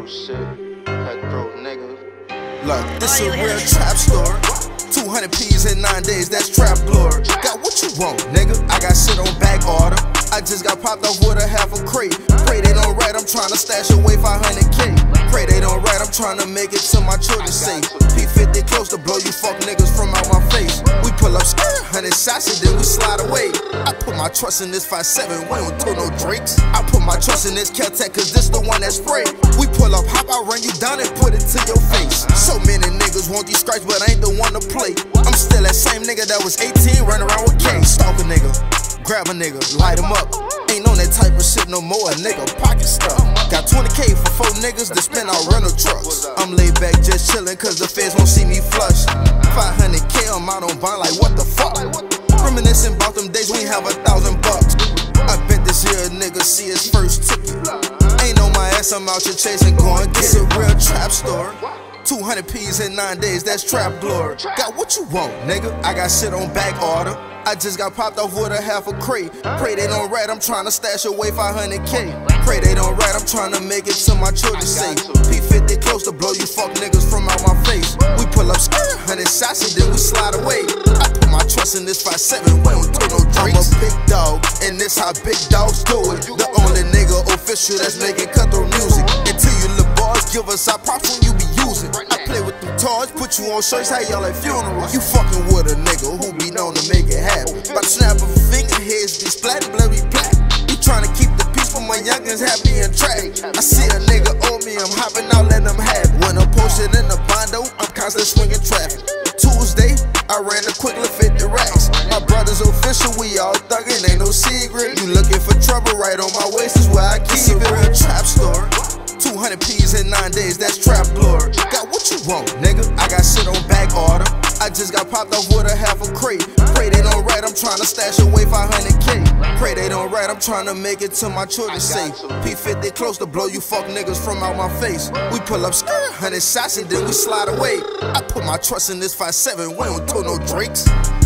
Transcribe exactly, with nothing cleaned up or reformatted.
shit. Cutthroat nigga. Look, this a real trap story. two hundred P's in nine days, that's trap glory. Got what you want, nigga. I got shit on back order. I just got popped off with a half a crate. Pray they don't rat, I'm tryna stash away five hundred K. Pray they don't rat, I'm tryna make it to my children safe. P fifty close to blow you fuck niggas from out my face. We pull up skirt, hundred shots and then we slide away. I put my trust in this five seven, we don't tow no drakes. I put my trust in this Caltech cause this the one that spray. We pull up, hop, I run you down and put it to your face. So many niggas want these stripes but I ain't the one to play. I'm still that same nigga that was eighteen running around with K. Stalk a nigga, grab a nigga, light him up. Ain't on that type of shit no more, a nigga pocket stuff. Got twenty K for four niggas to spend on rental trucks. I'm laid back just chillin' cause the feds won't see me flush. five hundred K I'm out on bond like what the fuck. Reminiscing about them days we have a thousand bucks. I bet this here nigga see his first ticket. Ain't on my ass, I'm out here chasing, going get it. It's a real trap story. two hundred P's in nine days, that's trap glory. Got what you want, nigga. I got shit on back order. I just got popped off with a half a crate. Pray they don't rat, I'm tryna stash away five hundred K. Pray they don't rat, I'm tryna make it to my children safe. P fifty close to blow you fuck niggas from out my face. We pull up skirt, hundred shots and then we slide away. I put my trust in this five seven, we don't do no drinks. I'm a big dog, and this how big dogs do it. The only nigga official that's making cutthroat music. Until you little boys give us our props when you be using. I play with them toys, put you on shirts, how y'all at funerals. You fucking with a nigga who be known to make it happen. By the snap of a finger, heads be splatting, blood be black. You tryna keep the peace for my youngins happy and track. I see a nigga owe me, I'm hopping out, letting them have it. When I'm posted in the bondo, I'm constantly swinging traffic. Tuesday, I ran a quick little fifty racks. My brother's official, we all thuggin', ain't no secret. You looking for trouble, right on my waist is where I keep it. Real trap story. two hundred P's in nine days, that's trap glory. Got what you want, nigga. I got shit on back order. I just got popped off with a half a crate. Pray they don't rat, I'm tryna stash away five hundred K. Pray they don't rat, I'm tryna make it to my children safe. P fifty close to blow you fuck niggas from out my face. We pull up skirt, hundred shots and then we slide away. I put my trust in this five seven, we don't tow no drakes.